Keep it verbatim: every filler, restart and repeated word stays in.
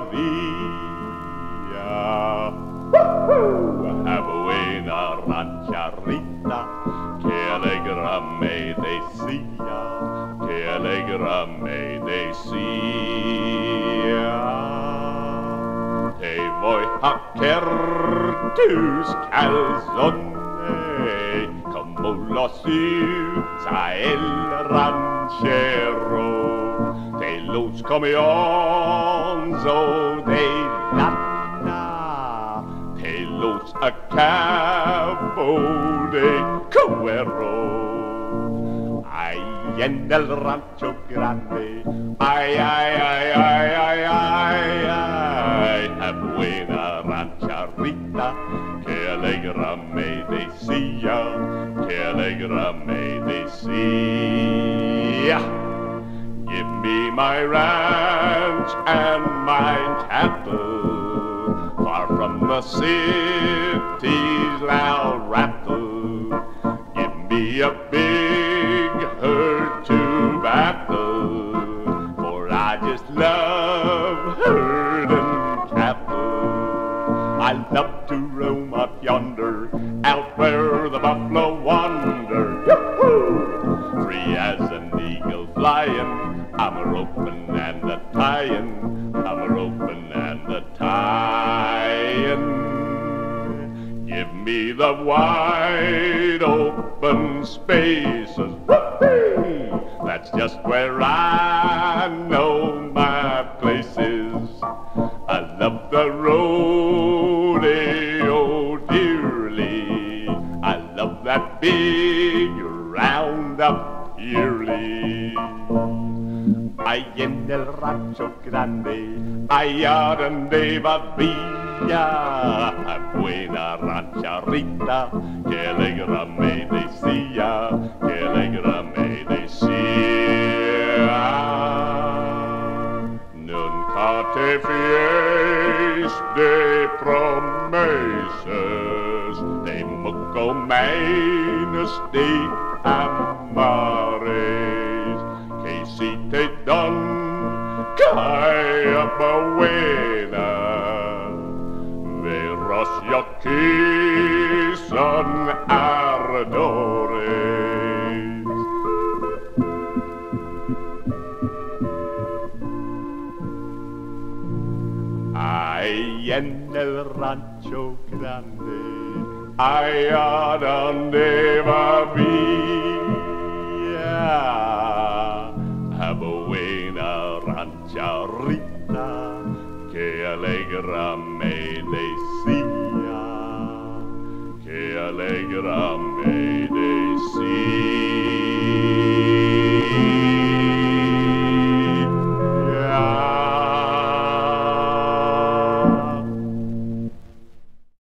via. A buena rancherita, que alegra me decía, que alegra me decía. Te voy a querer tus calzones como los usa el ranchero. Te los comienzo de lana, te los acabo de cuero. Ay, en el rancho grande, ay, ay, ay, ay, ay, ay, ay, a buena rancherita, que alegra me decía, que alegra me decía. Give me my ranch and my cattle, far from the city's loud rattle. Give me a big herd to battle, for I just love herding cattle. I love to roam up yonder, out where the buffalo wander. Yoo-hoo! Free as an eagle flying, I'm a roping and a tying, I'm a roping and a tying. Give me the wide open spaces, whoopee! That's just where I know my place is. I love the rodeo dearly, I love that big roundup yearly. Ay, en el rancho grande, allá donde va villa, buena rancherita, que alegra me decía, que alegra me decía. Nunca te fíes de promesas, de mucomanes, de amares, que si te dan cae buena, verás ya que son ardores. Ay, en el rancho grande, allá donde va villa, a buena rancherita, que alegra me decía, que alegra me